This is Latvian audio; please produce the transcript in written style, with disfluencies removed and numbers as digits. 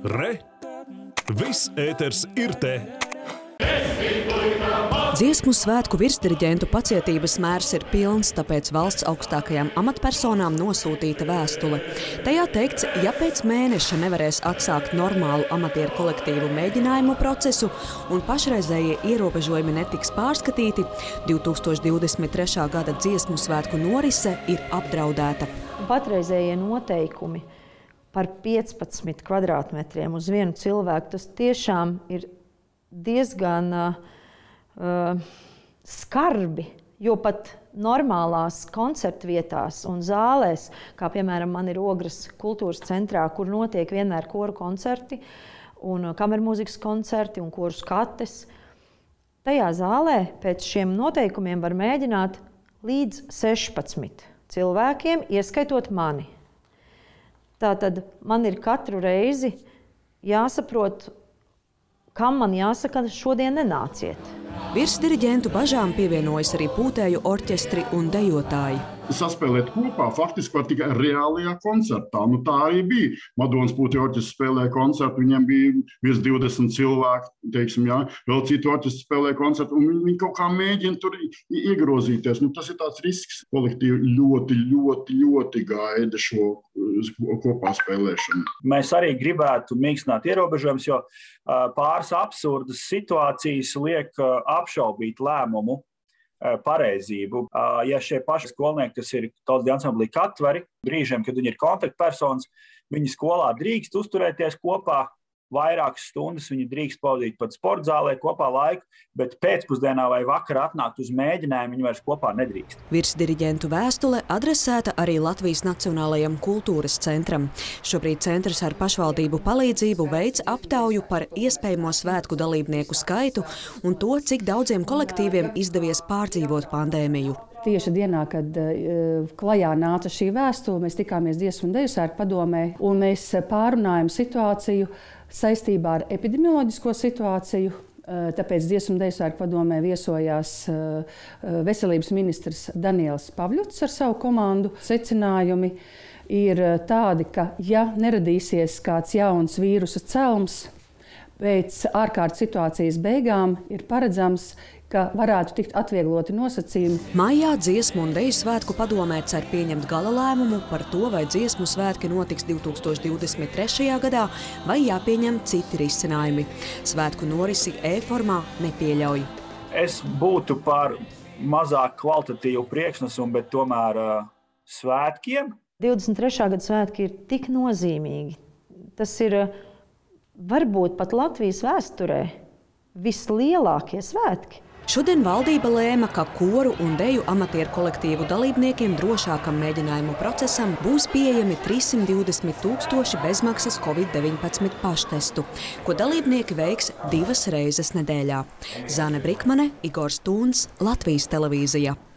Re! Viss ēters ir te! Dziesmu svētku virsdiriģentu pacietības mērs ir pilns, tāpēc valsts augstākajām amatpersonām nosūtīta vēstule. Tajā teikts, ja pēc mēneša nevarēs atsākt normālu amatieru kolektīvu mēģinājumu procesu un pašreizējie ierobežojumi netiks pārskatīti, 2023. gada dziesmu svētku norise ir apdraudēta. Patreizējie noteikumi par 15 kvadrātmetriem uz vienu cilvēku, tas tiešām ir diezgan skarbi, jo pat normālās koncertvietās un zālēs, kā piemēram man ir Ogres kultūras centrā, kur notiek vienmēr koru koncerti un kamermūzikas koncerti un koru skates, tajā zālē pēc šiem noteikumiem var mēģināt līdz 16 cilvēkiem, ieskaitot mani. Tātad man ir katru reizi jāsaprot, kam man jāsaka, šodien nenāciet. Virsdiriģentu bažām pievienojas arī pūtēju orķestri un dejotāji. Saspēlēt kopā faktiski var tikai reālajā koncertā. Nu, tā arī bija. Madonas pūtēju orķestris spēlēja koncertu, viņiem bija virs 20 cilvēki, teiksim, jā. Vēl citu orķestri spēlēja koncertu, un viņi kaut kā mēģina tur iegrozīties. Nu, tas ir tāds risks. Kolektīvi ļoti gaida šo kopā spēlēšanu. Mēs arī gribētu mīkstināt ierobežojumus, jo pāris absurdas situācijas liek apšaubīt lēmumu pareizību. Ja šie paši skolnieki, kas ir tautas ansamblī Katveri, brīžiem, kad viņi ir kontaktpersonas, viņi skolā drīkst uzturēties kopā vairākas stundas, viņi drīkst pavadīt pat sportzālē kopā laiku, bet pēcpusdienā vai vakarā atnākt uz mēģinājumu viņi vairs kopā nedrīkst. Virsdiriģentu vēstule adresēta arī Latvijas Nacionālajam kultūras centram. Šobrīd centrs ar pašvaldību palīdzību veic aptauju par iespējamo svētku dalībnieku skaitu un to, cik daudziem kolektīviem izdevies pārdzīvot pandēmiju. Tieši dienā, kad klajā nāca šī vēstule, mēs tikāmies Dziesmu un deju svētku padomē, un mēs pārunājam situāciju saistībā ar epidemioloģisko situāciju. Tāpēc Dziesmu un deju svētku padomē viesojās veselības ministrs Daniels Pavļuts ar savu komandu. Secinājumi ir tādi, ka ja neradīsies kāds jauns vīrusa celms, pēc ārkārtas situācijas beigām ir paredzams, ka varētu tikt atviegloti nosacījumi. Maijā Dziesmu un deju svētku padomē cer pieņemt gala lēmumu par to, vai dziesmu svētki notiks 2023. gadā, vai jāpieņem citi risinājumi. Svētku norisi e-formā nepieļauj. Es būtu par mazāk kvalitatīvu priekšnesumu, bet tomēr svētkiem. 23. gada svētki ir tik nozīmīgi. Tas ir varbūt pat Latvijas vēsturē vislielākie svētki. Šodien valdība lēma, ka koru un deju amatieru kolektīvu dalībniekiem drošākam mēģinājumu procesam būs pieejami 320 000 bezmaksas Covid-19 paštestu, ko dalībnieki veiks 2 reizes nedēļā. Zane Brikmane, Igors Tūns, Latvijas televīzija.